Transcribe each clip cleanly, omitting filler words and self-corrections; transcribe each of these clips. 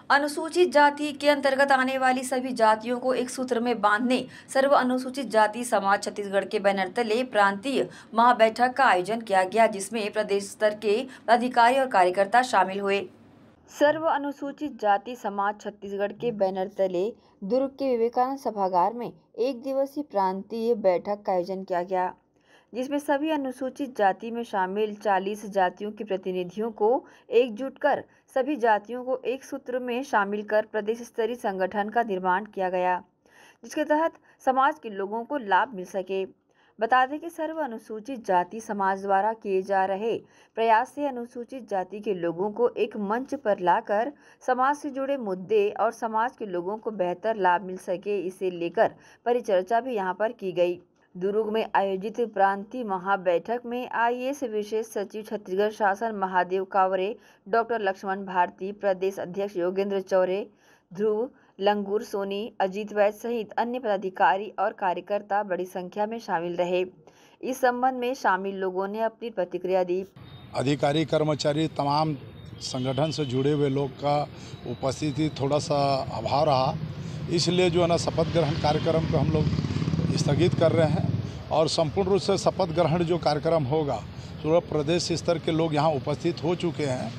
अनुसूचित जाति के अंतर्गत आने वाली सभी जातियों को एक सूत्र में बांधने सर्व अनुसूचित जाति समाज छत्तीसगढ़ के बैनर तले प्रांतीय महाबैठक का आयोजन किया गया, जिसमें प्रदेश स्तर के पदाधिकारी और कार्यकर्ता शामिल हुए। सर्व अनुसूचित जाति समाज छत्तीसगढ़ के बैनर तले दुर्ग के विवेकानंद सभागार में एक दिवसीय प्रांतीय बैठक का आयोजन किया गया, जिसमें सभी अनुसूचित जाति में शामिल 40 जातियों के प्रतिनिधियों को एकजुट कर सभी जातियों को एक सूत्र में शामिल कर प्रदेश स्तरीय संगठन का निर्माण किया गया, जिसके तहत समाज के लोगों को लाभ मिल सके। बता दें कि सर्व अनुसूचित जाति समाज द्वारा किए जा रहे प्रयास से अनुसूचित जाति के लोगों को एक मंच पर लाकर समाज से जुड़े मुद्दे और समाज के लोगों को बेहतर लाभ मिल सके, इसे लेकर परिचर्चा भी यहां पर की गई। दुर्ग में आयोजित प्रांतीय महाबैठक में आईएएस विशेष सचिव छत्तीसगढ़ शासन महादेव कावरे, डॉक्टर लक्ष्मण भारती, प्रदेश अध्यक्ष योगेंद्र चौरे, ध्रुव लंगूर सोनी, अजीत वैद्य सहित अन्य पदाधिकारी और कार्यकर्ता बड़ी संख्या में शामिल रहे। इस संबंध में शामिल लोगों ने अपनी प्रतिक्रिया दी। अधिकारी कर्मचारी तमाम संगठन से जुड़े हुए लोग का उपस्थिति थोड़ा सा अभाव रहा, इसलिए जो है ना शपथ ग्रहण कार्यक्रम को हम लोग स्थगित कर रहे हैं और संपूर्ण रूप से शपथ ग्रहण जो कार्यक्रम होगा पूरा प्रदेश स्तर के लोग यहाँ उपस्थित हो चुके हैं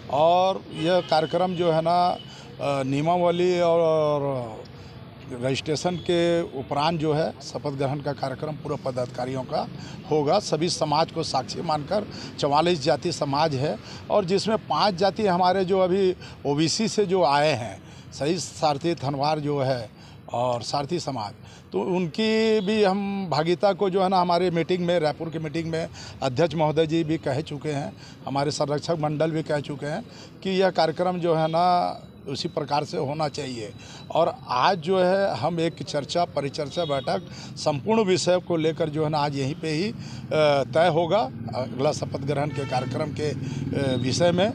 और यह कार्यक्रम जो है ना नियमावली और रजिस्ट्रेशन के उपरांत जो है शपथ ग्रहण का कार्यक्रम पूरा पदाधिकारियों का होगा। सभी समाज को साक्षी मानकर 44 जाति समाज है और जिसमें 5 जाति हमारे जो अभी ओबीसी से जो आए हैं, सही सारथी थनवार जो है और सारथी समाज, तो उनकी भी हम भागीदारी को जो है ना हमारे मीटिंग में, रायपुर की मीटिंग में अध्यक्ष महोदय जी भी कह चुके हैं, हमारे संरक्षक मंडल भी कह चुके हैं कि यह कार्यक्रम जो है ना उसी प्रकार से होना चाहिए। और आज जो है हम एक परिचर्चा बैठक संपूर्ण विषय को लेकर जो है ना आज यहीं पे ही तय होगा अगला शपथ ग्रहण के कार्यक्रम के विषय में।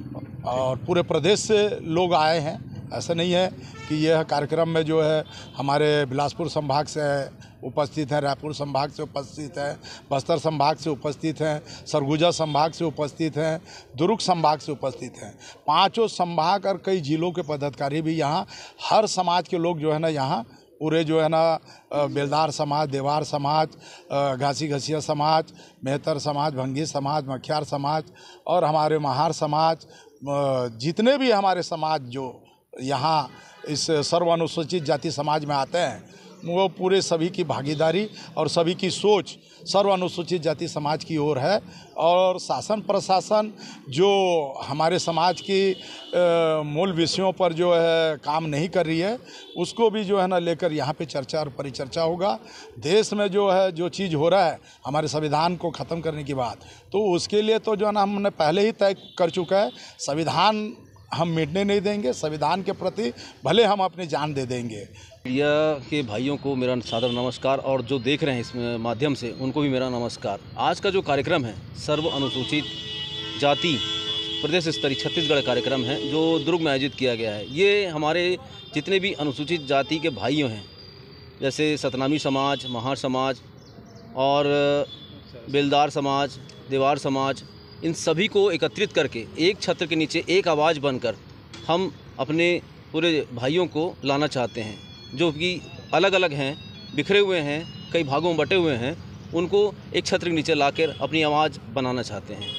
और पूरे प्रदेश से लोग आए हैं, ऐसा नहीं है कि यह कार्यक्रम में जो है हमारे बिलासपुर संभाग से उपस्थित हैं, रायपुर संभाग से उपस्थित हैं, बस्तर संभाग से उपस्थित हैं, सरगुजा संभाग से उपस्थित हैं, दुर्ग संभाग से उपस्थित हैं। 5 संभाग और कई जिलों के पदाधिकारी भी यहाँ, हर समाज के लोग जो है ना यहाँ पूरे जो है ना बेलदार समाज, देवार समाज, घासी घसिया समाज, मेहतर समाज, भंगी समाज, मखियार समाज और हमारे महार समाज, जितने भी हमारे समाज जो यहाँ इस सर्व अनुसूचित जाति समाज में आते हैं, वो पूरे सभी की भागीदारी और सभी की सोच सर्व अनुसूचित जाति समाज की ओर है। और शासन प्रशासन जो हमारे समाज की मूल विषयों पर जो है काम नहीं कर रही है, उसको भी जो है ना लेकर यहाँ पे चर्चा और परिचर्चा होगा। देश में जो है जो चीज़ हो रहा है हमारे संविधान को ख़त्म करने की बात, तो उसके लिए तो जो है ना हमने पहले ही तय कर चुका है, संविधान हम मिटने नहीं देंगे, संविधान के प्रति भले हम अपनी जान दे देंगे। मीडिया के भाइयों को मेरा सादर नमस्कार और जो देख रहे हैं इस माध्यम से उनको भी मेरा नमस्कार। आज का जो कार्यक्रम है सर्व अनुसूचित जाति प्रदेश स्तरीय छत्तीसगढ़ कार्यक्रम है जो दुर्ग में आयोजित किया गया है। ये हमारे जितने भी अनुसूचित जाति के भाइयों हैं, जैसे सतनामी समाज, महार समाज और बेलदार समाज, देवार समाज, इन सभी को एकत्रित करके एक छत्र के नीचे एक आवाज़ बनकर हम अपने पूरे भाइयों को लाना चाहते हैं, जो कि अलग अलग हैं, बिखरे हुए हैं, कई भागों में बटे हुए हैं, उनको एक छत्र के नीचे लाकर अपनी आवाज़ बनाना चाहते हैं।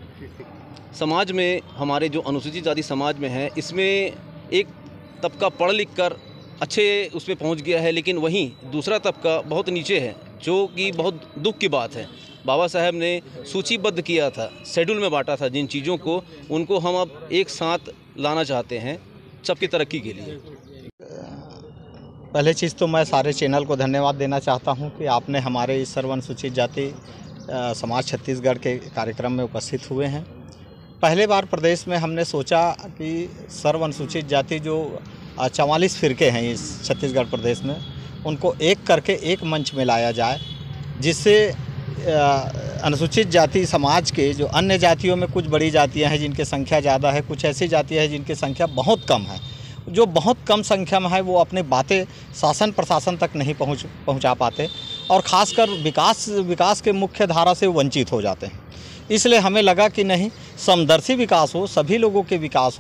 समाज में हमारे जो अनुसूचित जाति समाज में है, इसमें एक तबका पढ़ लिख कर अच्छे उसमें पहुंच गया है, लेकिन वहीं दूसरा तबका बहुत नीचे है, जो कि बहुत दुख की बात है। बाबा साहब ने सूचीबद्ध किया था, शेड्यूल में बांटा था जिन चीज़ों को, उनको हम अब एक साथ लाना चाहते हैं सबकी तरक्की के लिए। पहले चीज़ तो मैं सारे चैनल को धन्यवाद देना चाहता हूं कि आपने हमारे इस सर्व अनुसूचित जाति समाज छत्तीसगढ़ के कार्यक्रम में उपस्थित हुए हैं। पहले बार प्रदेश में हमने सोचा कि सर्व अनुसूचित जाति जो 44 फिरके हैं इस छत्तीसगढ़ प्रदेश में, उनको एक करके एक मंच में लाया जाए, जिससे अनुसूचित जाति समाज के जो अन्य जातियों में कुछ बड़ी जातियां हैं जिनकी संख्या ज़्यादा है, कुछ ऐसी जातियां हैं जिनकी संख्या बहुत कम है, जो बहुत कम संख्या में है वो अपनी बातें शासन प्रशासन तक नहीं पहुंचा पाते और ख़ासकर विकास के मुख्य धारा से वंचित हो जाते हैं। इसलिए हमें लगा कि नहीं, समदर्शी विकास हो, सभी लोगों के विकास हो,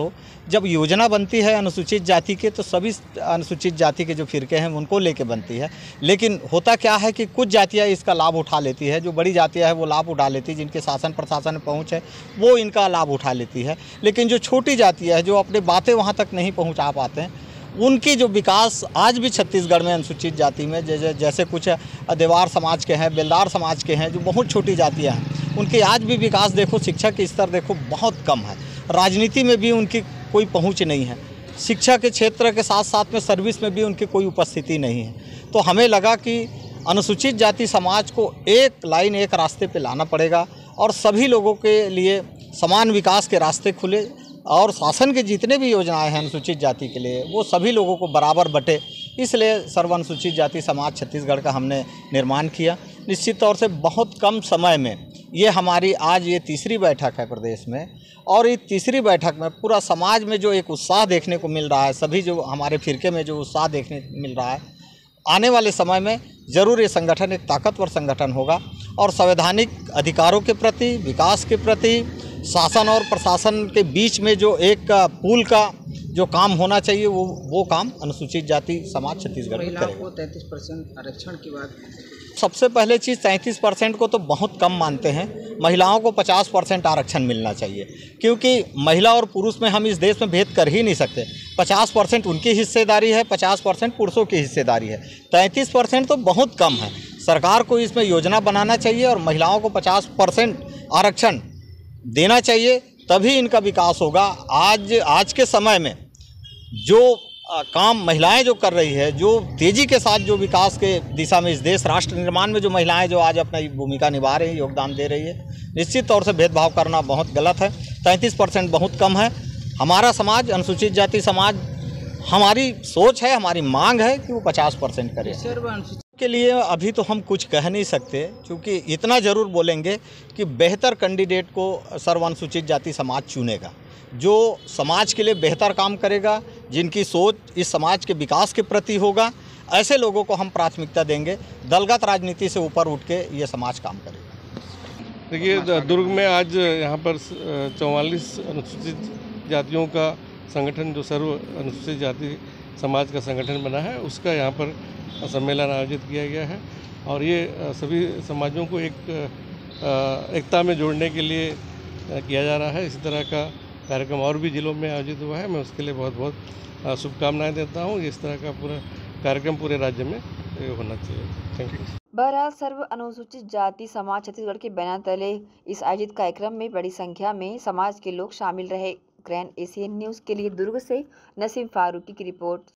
जब योजना बनती है अनुसूचित जाति के तो सभी अनुसूचित जाति के जो फिरके हैं उनको लेके बनती है, लेकिन होता क्या है कि कुछ जातियाँ इसका लाभ उठा लेती है, जो बड़ी जातियाँ हैं वो लाभ उठा लेती है, जिनके शासन प्रशासन में पहुँच है वो इनका लाभ उठा लेती है, लेकिन जो छोटी जातियाँ हैं जो अपनी बातें वहाँ तक नहीं पहुँचा पाते हैं उनकी जो विकास आज भी छत्तीसगढ़ में अनुसूचित जाति में जैसे कुछ देवार समाज के हैं, बेलदार समाज के हैं, जो बहुत छोटी जातियाँ हैं, उनके आज भी विकास देखो, शिक्षा के स्तर देखो बहुत कम है, राजनीति में भी उनकी कोई पहुंच नहीं है, शिक्षा के क्षेत्र के साथ साथ में सर्विस में भी उनकी कोई उपस्थिति नहीं है। तो हमें लगा कि अनुसूचित जाति समाज को एक लाइन एक रास्ते पे लाना पड़ेगा और सभी लोगों के लिए समान विकास के रास्ते खुले और शासन के जितने भी योजनाएं हैं अनुसूचित जाति के लिए वो सभी लोगों को बराबर बटे, इसलिए सर्व अनुसूचित जाति समाज छत्तीसगढ़ का हमने निर्माण किया। निश्चित तौर से बहुत कम समय में ये हमारी आज ये तीसरी बैठक है प्रदेश में, और इस तीसरी बैठक में पूरा समाज में जो एक उत्साह देखने को मिल रहा है, सभी जो हमारे फिरके में जो उत्साह देखने को मिल रहा है, आने वाले समय में ज़रूर ये संगठन एक ताकतवर संगठन होगा और संवैधानिक अधिकारों के प्रति, विकास के प्रति, शासन और प्रशासन के बीच में जो एक पुल का जो काम होना चाहिए वो काम अनुसूचित जाति समाज छत्तीसगढ़ में करेगा। महिलाओं को 33% आरक्षण की बात, सबसे पहले चीज़ 33% को तो बहुत कम मानते हैं, महिलाओं को 50% आरक्षण मिलना चाहिए, क्योंकि महिला और पुरुष में हम इस देश में भेद कर ही नहीं सकते। 50% उनकी हिस्सेदारी है, 50% पुरुषों की हिस्सेदारी है, 33% तो बहुत कम है। सरकार को इसमें योजना बनाना चाहिए और महिलाओं को 50% आरक्षण देना चाहिए, तभी इनका विकास होगा। आज के समय में जो काम महिलाएं जो कर रही है, जो तेज़ी के साथ जो विकास के दिशा में इस देश राष्ट्र निर्माण में जो महिलाएं जो आज अपनी भूमिका निभा रही है, योगदान दे रही है, निश्चित तौर से भेदभाव करना बहुत गलत है। 33% बहुत कम है। हमारा समाज अनुसूचित जाति समाज, हमारी सोच है, हमारी मांग है कि वो 50% करे। के लिए अभी तो हम कुछ कह नहीं सकते, क्योंकि इतना ज़रूर बोलेंगे कि बेहतर कैंडिडेट को सर्व अनुसूचित जाति समाज चुनेगा, जो समाज के लिए बेहतर काम करेगा, जिनकी सोच इस समाज के विकास के प्रति होगा, ऐसे लोगों को हम प्राथमिकता देंगे। दलगत राजनीति से ऊपर उठ के ये समाज काम करेगा। देखिए, दुर्ग में आज यहाँ पर 44 अनुसूचित जातियों का संगठन, जो सर्व अनुसूचित जाति समाज का संगठन बना है, उसका यहाँ पर सम्मेलन आयोजित किया गया है और ये सभी समाजों को एकता में जोड़ने के लिए किया जा रहा है। इसी तरह का कार्यक्रम और भी जिलों में आयोजित हुआ है, मैं उसके लिए बहुत बहुत शुभकामनाएं देता हूँ। इस तरह का पूरा कार्यक्रम पूरे राज्य में होना चाहिए। Thank you. बहरहाल सर्व अनुसूचित जाति समाज छत्तीसगढ़ के बैनर तले इस आयोजित कार्यक्रम में बड़ी संख्या में समाज के लोग शामिल रहे। ग्रैंड एशियन न्यूज़ के लिए दुर्ग से नसीम फारूकी की रिपोर्ट।